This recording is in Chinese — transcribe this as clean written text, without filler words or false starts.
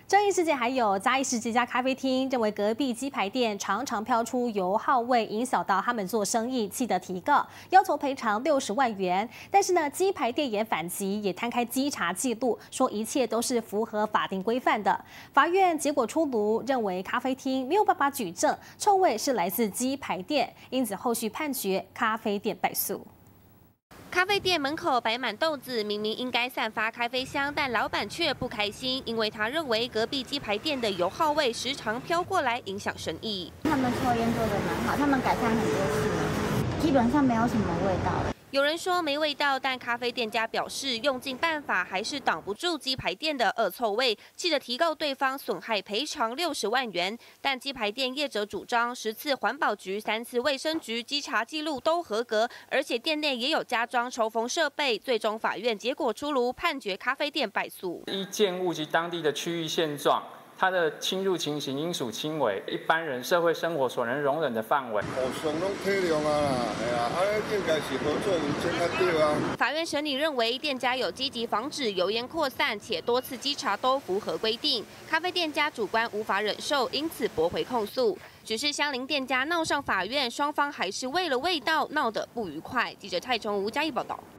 争议事件还有嘉义市这家咖啡厅认为隔壁鸡排店常常飘出油耗味，影响到他们做生意，气得提告，要求赔偿60万元。但是呢，鸡排店也反击，也摊开稽查记录，说一切都是符合法定规范的。法院结果出炉，认为咖啡厅没有办法举证臭味是来自鸡排店，因此后续判决咖啡店败诉。 咖啡店门口摆满豆子，明明应该散发咖啡香，但老板却不开心，因为他认为隔壁鸡排店的油耗味时常飘过来，影响生意。 他们抽烟做得蛮好，他们改善很多次了，基本上没有什么味道了。 有人说没味道，但咖啡店家表示用尽办法还是挡不住鸡排店的恶臭味，气得提告对方损害赔偿60万元。但鸡排店业者主张10次环保局、3次卫生局稽查记录都合格，而且店内也有加装抽风设备。最终法院结果出炉，判决咖啡店败诉。 依建物及当地的区域现状。 它的侵入情形应属轻微，一般人社会生活所能容忍的范围。 上拢体谅啊啦，系啊，应该是合作无间较对啊。 法院审理认为，店家有积极防止油烟扩散，且多次稽查都符合规定。咖啡店家主观无法忍受，因此驳回控诉。只是相邻店家闹上法院，双方还是为了味道闹得不愉快。记者蔡崇吴嘉义报道。